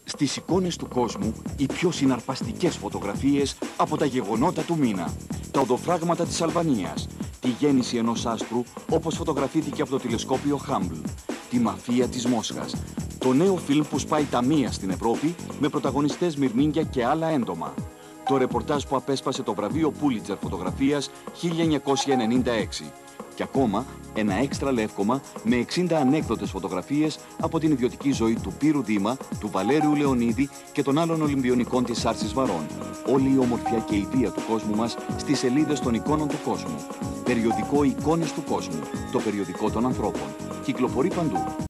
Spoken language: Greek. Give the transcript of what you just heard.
Στις εικόνες του κόσμου, οι πιο συναρπαστικές φωτογραφίες από τα γεγονότα του μήνα. Τα οδοφράγματα της Αλβανίας. Τη γέννηση ενός άστρου, όπως φωτογραφήθηκε από το τηλεσκόπιο Hubble. Τη μαφία της Μόσχας. Το νέο φιλμ που σπάει τα μία στην Ευρώπη, με πρωταγωνιστές μυρμήγκια και άλλα έντομα. Το ρεπορτάζ που απέσπασε το βραβείο Πούλιτσερ φωτογραφίας 1996. Και ακόμα ένα έξτρα λεύκομα με 60 ανέκδοτες φωτογραφίες από την ιδιωτική ζωή του Πύρου Δήμα, του Βαλέριου Λεωνίδη και των άλλων Ολυμπιονικών της Άρσης Βαρών. Όλη η ομορφιά και η βία του κόσμου μας στις σελίδες των εικόνων του κόσμου. Περιοδικό Εικόνες του Κόσμου. Το περιοδικό των ανθρώπων. Κυκλοφορεί παντού.